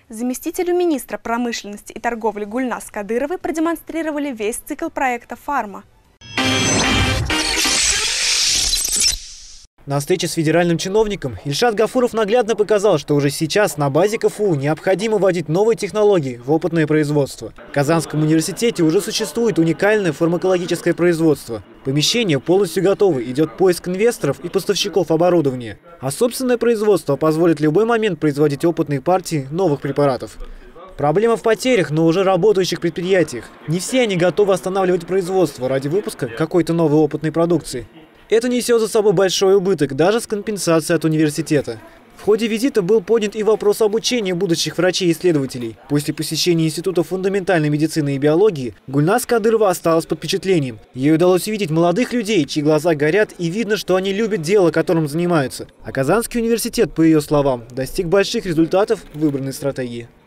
Заместителю министра промышленности и торговли Гульназ Кадыровой продемонстрировали весь цикл проекта «Фарма». На встрече с федеральным чиновником Ильшат Гафуров наглядно показал, что уже сейчас на базе КФУ необходимо вводить новые технологии в опытное производство. В Казанском университете уже существует уникальное фармакологическое производство. Помещение полностью готово, идет поиск инвесторов и поставщиков оборудования. А собственное производство позволит в любой момент производить опытные партии новых препаратов. Проблема в потерях, но уже работающих предприятиях. Не все они готовы останавливать производство ради выпуска какой-то новой опытной продукции. Это несет за собой большой убыток, даже с компенсацией от университета. В ходе визита был поднят и вопрос обучения будущих врачей и исследователей. После посещения Института фундаментальной медицины и биологии Гульназ Кадырова осталась под впечатлением. Ей удалось увидеть молодых людей, чьи глаза горят, и видно, что они любят дело, которым занимаются. А Казанский университет, по ее словам, достиг больших результатов в выбранной стратегии.